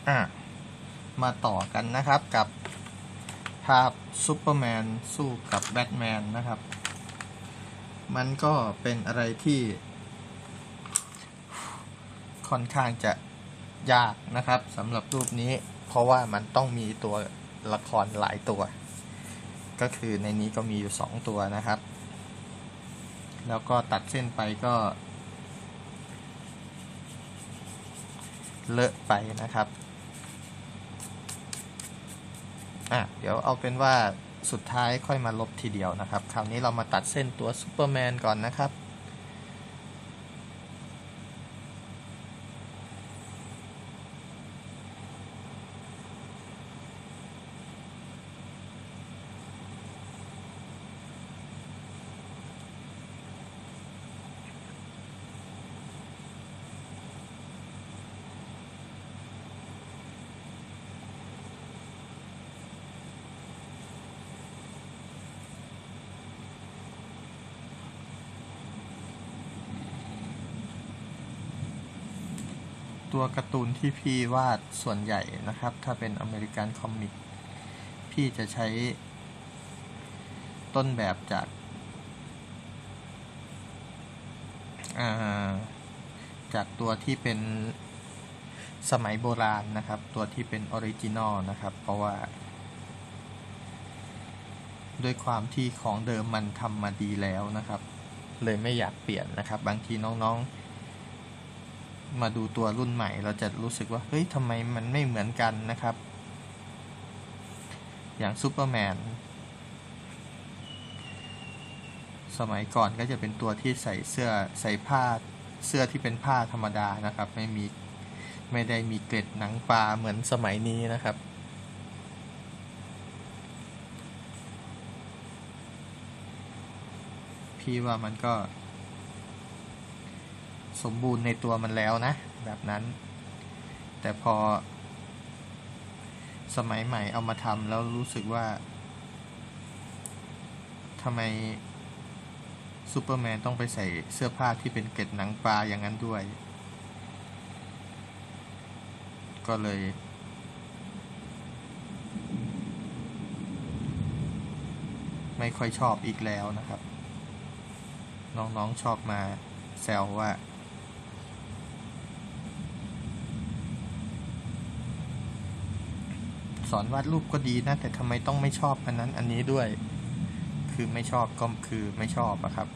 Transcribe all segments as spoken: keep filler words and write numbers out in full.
อ่ะมาต่อกันนะครับกับภาพซูเปอร์แมนสู้กับแบทแมนนะครับมันก็เป็นอะไรที่ค่อนข้างจะยากนะครับสำหรับรูปนี้เพราะว่ามันต้องมีตัวละครหลายตัวก็คือในนี้ก็มีอยู่สองตัวนะครับแล้วก็ตัดเส้นไปก็เลอะไปนะครับอ่ะเดี๋ยวเอาเป็นว่าสุดท้ายค่อยมาลบทีเดียวนะครับคราวนี้เรามาตัดเส้นตัวซูเปอร์แมนก่อนนะครับตัวการ์ตูนที่พี่วาดส่วนใหญ่นะครับถ้าเป็นอเมริกันคอมิกพี่จะใช้ต้นแบบจากจากตัวที่เป็นสมัยโบราณนะครับตัวที่เป็นออริจินอลนะครับเพราะว่าด้วยความที่ของเดิมมันทำมาดีแล้วนะครับเลยไม่อยากเปลี่ยนนะครับบางทีน้องๆมาดูตัวรุ่นใหม่เราจะรู้สึกว่าเฮ้ยทำไมมันไม่เหมือนกันนะครับอย่างซูเปอร์แมนสมัยก่อนก็จะเป็นตัวที่ใส่เสื้อใส่ผ้าเสื้อที่เป็นผ้าธรรมดานะครับไม่มีไม่ได้มีเกล็ดหนังปลาเหมือนสมัยนี้นะครับพี่ว่ามันก็สมบูรณ์ในตัวมันแล้วนะแบบนั้นแต่พอสมัยใหม่เอามาทำแล้วรู้สึกว่าทำไมซูเปอร์แมนต้องไปใส่เสื้อผ้าที่เป็นเกล็ดหนังปลาอย่างนั้นด้วยก็เลยไม่ค่อยชอบอีกแล้วนะครับน้องๆชอบมาแซวว่าสอนวาดรูปก็ดีนะแต่ทำไมต้องไม่ชอบอันนั้นอันนี้ด้วยคือไม่ชอบก็คือไม่ชอบอะครับ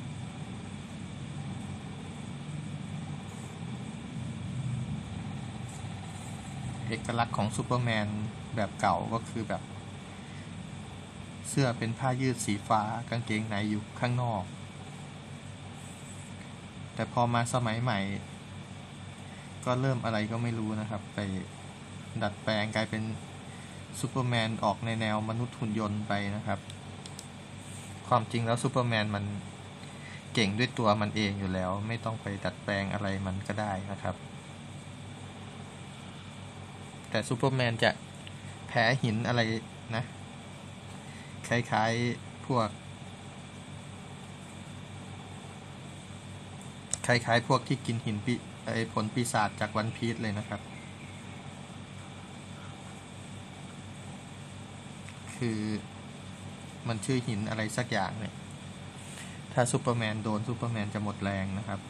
เอกลักษณ์ของซูเปอร์แมนแบบเก่าก็คือแบบเสื้อเป็นผ้ายืดสีฟ้ากางเกงในอยู่ข้างนอกแต่พอมาสมัยใหม่ก็เริ่มอะไรก็ไม่รู้นะครับไปดัดแปลงกลายเป็นซูเปอร์แมนออกในแนวมนุษย์หุ่นยนต์ไปนะครับความจริงแล้วซูเปอร์แมนมันเก่งด้วยตัวมันเองอยู่แล้วไม่ต้องไปดัดแปลงอะไรมันก็ได้นะครับแต่ซูเปอร์แมนจะแพ้หินอะไรนะคล้ายๆพวกคล้ายๆพวกที่กินหินปีไอผลปีศาจจากวันพีซเลยนะครับคือมันชื่อหินอะไรสักอย่างเนี่ยถ้าซูเปอร์แมนโดนซูเปอร์แมนจะหมดแรงนะครับ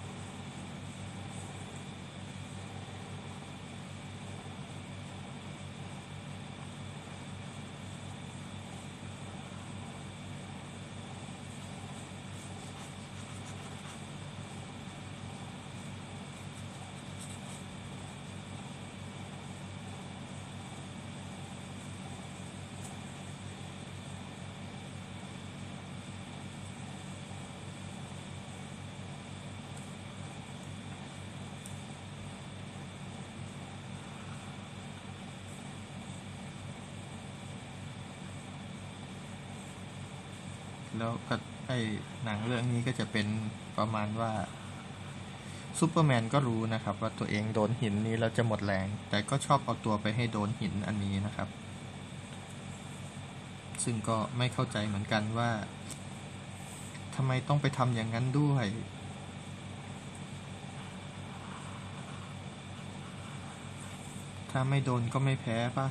แล้วก็ไอ้หนังเรื่องนี้ก็จะเป็นประมาณว่าซูเปอร์แมนก็รู้นะครับว่าตัวเองโดนหินนี้แล้วจะหมดแรงแต่ก็ชอบเอาตัวไปให้โดนหินอันนี้นะครับซึ่งก็ไม่เข้าใจเหมือนกันว่าทำไมต้องไปทำอย่างนั้นด้วยทถ้าไม่โดนก็ไม่แพ้ป่ะ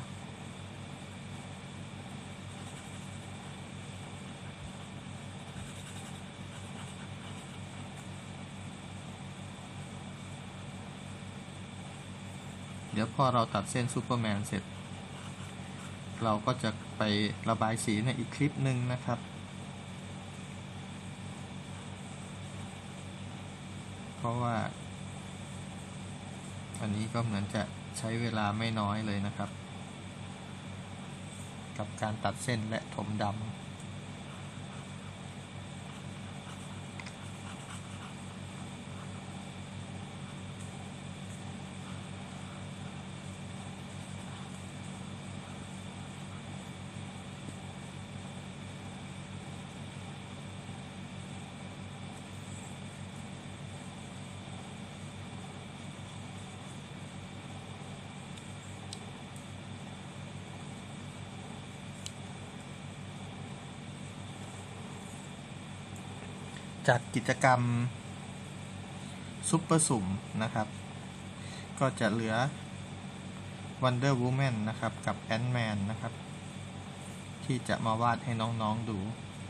เดี๋ยวพอเราตัดเส้นซูเปอร์แมนเสร็จเราก็จะไประบายสีในอีกคลิปหนึ่งนะครับเพราะว่าอันนี้ก็เหมือนจะใช้เวลาไม่น้อยเลยนะครับกับการตัดเส้นและถมดำจากกิจกรรมซุปเปอร์สุ่มนะครับก็จะเหลือ Wonder Woman นะครับกับ Ant-Man นะครับที่จะมาวาดให้น้องๆดู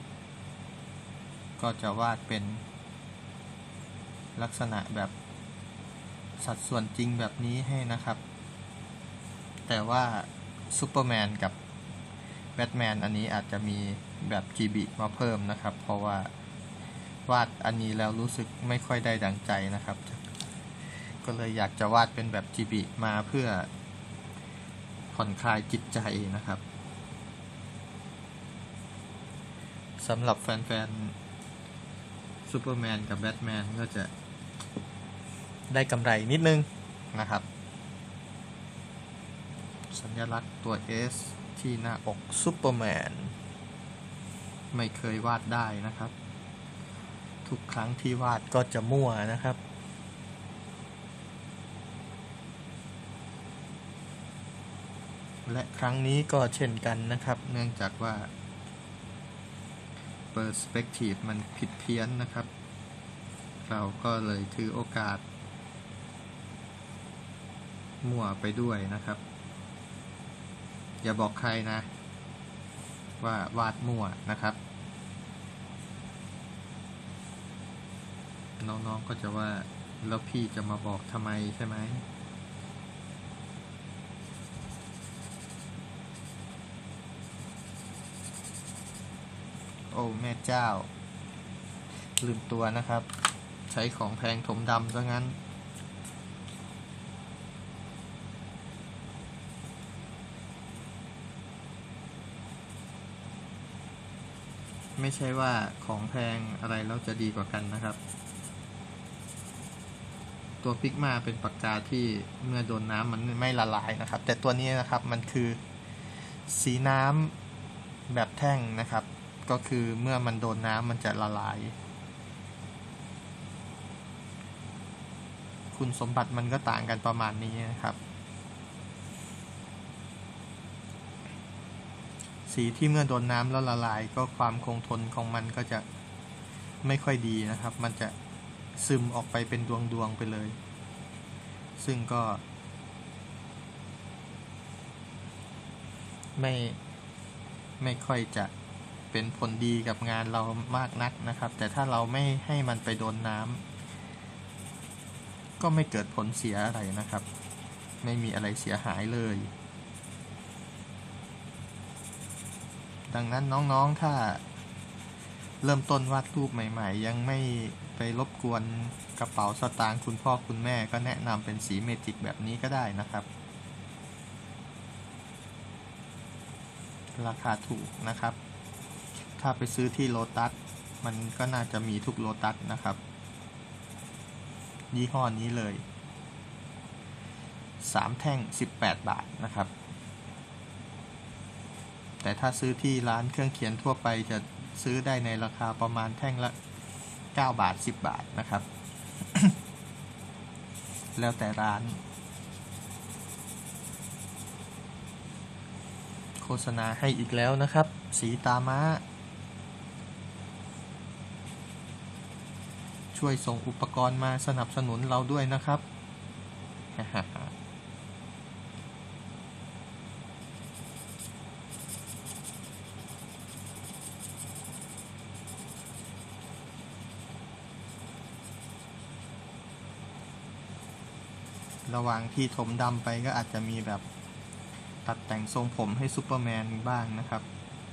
ก็จะวาดเป็นลักษณะแบบสัดส่วนจริงแบบนี้ให้นะครับแต่ว่าซูเปอร์แมนกับแบทแมนอันนี้อาจจะมีแบบ จี บี มาเพิ่มนะครับเพราะว่าวาดอันนี้แล้วรู้สึกไม่ค่อยได้ดังใจนะครับก็เลยอยากจะวาดเป็นแบบ จี บี มาเพื่อผ่อนคลายจิตใจนะครับสำหรับแฟนๆซูเปอร์แมนกับแบทแมนก็จะได้กำไรนิดนึงนะครับสัญลักษณ์ตัว S ที่หน้าอกซูเปอร์แมนไม่เคยวาดได้นะครับทุกครั้งที่วาดก็จะมั่วนะครับและครั้งนี้ก็เช่นกันนะครับเนื่องจากว่าเปอร์สเปกทีฟมันผิดเพี้ยนนะครับเราก็เลยถือโอกาสมั่วไปด้วยนะครับอย่าบอกใครนะว่าวาดมั่วนะครับน้องๆก็จะว่าแล้วพี่จะมาบอกทำไมใช่ไหมโอ้แม่เจ้าลืมตัวนะครับใช้ของแพงถมดำซะงั้นไม่ใช่ว่าของแพงอะไรแล้วจะดีกว่ากันนะครับตัวพิกมาเป็นปากกาที่เมื่อโดนน้ำมันไม่ละลายนะครับแต่ตัวนี้นะครับมันคือสีน้ำแบบแท่งนะครับก็คือเมื่อมันโดนน้ำมันจะละลายคุณสมบัติมันก็ต่างกันประมาณนี้นะครับสีที่เมื่อโดนน้ำแล้วละลายก็ความคงทนของมันก็จะไม่ค่อยดีนะครับมันจะซึมออกไปเป็นดวงๆไปเลยซึ่งก็ไม่ไม่ค่อยจะเป็นผลดีกับงานเรามากนักนะครับแต่ถ้าเราไม่ให้มันไปโดนน้ำก็ไม่เกิดผลเสียอะไรนะครับไม่มีอะไรเสียหายเลยดังนั้นน้องๆถ้าเริ่มต้นวาดรูปใหม่ๆยังไม่ไปรบกวนกระเป๋าสตางค์คุณพ่อคุณแม่ก็แนะนำเป็นสีเมจิกแบบนี้ก็ได้นะครับราคาถูกนะครับถ้าไปซื้อที่โลตัสมันก็น่าจะมีทุกโลตัสนะครับยี่ห้อนี้เลยสามแท่งสิบแปดบาทนะครับแต่ถ้าซื้อที่ร้านเครื่องเขียนทั่วไปจะซื้อได้ในราคาประมาณแท่งละเก้าบาทสิบบาทนะครับ แล้วแต่ร้านโฆษณาให้อีกแล้วนะครับสีตาม้าช่วยส่งอุปกรณ์มาสนับสนุนเราด้วยนะครับระหว่างที่ถมดำไปก็อาจจะมีแบบตัดแต่งทรงผมให้ซูเปอร์แมนบ้างนะครับ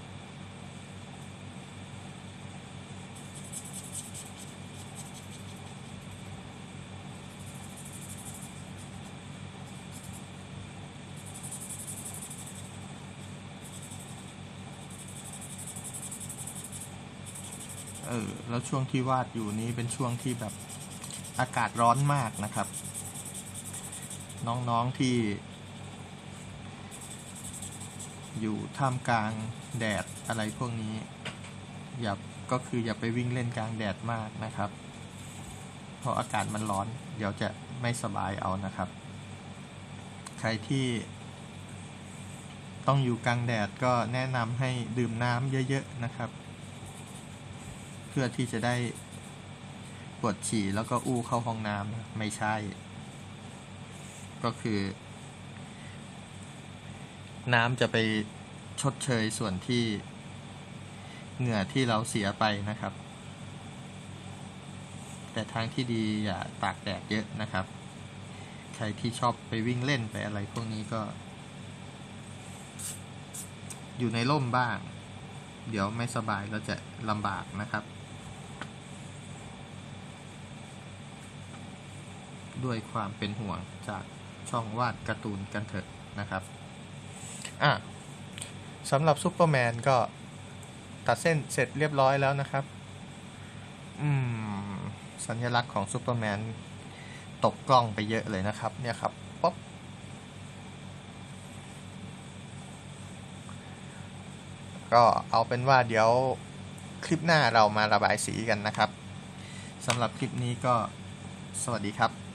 เออแล้วช่วงที่วาดอยู่นี้เป็นช่วงที่แบบอากาศร้อนมากนะครับน้องๆที่อยู่ท่ามกลางแดดอะไรพวกนี้อย่าก็คืออย่าไปวิ่งเล่นกลางแดดมากนะครับเพราะอากาศมันร้อนเดี๋ยวจะไม่สบายเอานะครับใครที่ต้องอยู่กลางแดดก็แนะนำให้ดื่มน้ำเยอะๆนะครับเพื่อที่จะได้ปวดฉี่แล้วก็อู้เข้าห้องน้ำไม่ใช่ก็คือน้ำจะไปชดเชยส่วนที่เหงื่อที่เราเสียไปนะครับแต่ทางที่ดีอย่าตากแดดเยอะนะครับใครที่ชอบไปวิ่งเล่นไปอะไรพวกนี้ก็อยู่ในร่มบ้างเดี๋ยวไม่สบายแล้วจะลำบากนะครับด้วยความเป็นห่วงจากช่องวาดการ์ตูนกันเถอะนะครับอ่ะสำหรับซูเปอร์แมนก็ตัดเส้นเสร็จเรียบร้อยแล้วนะครับอืมสัญลักษณ์ของซูเปอร์แมนตกกล้องไปเยอะเลยนะครับเนี่ยครับป๊อปก็เอาเป็นว่าเดี๋ยวคลิปหน้าเรามาระบายสีกันนะครับสำหรับคลิปนี้ก็สวัสดีครับ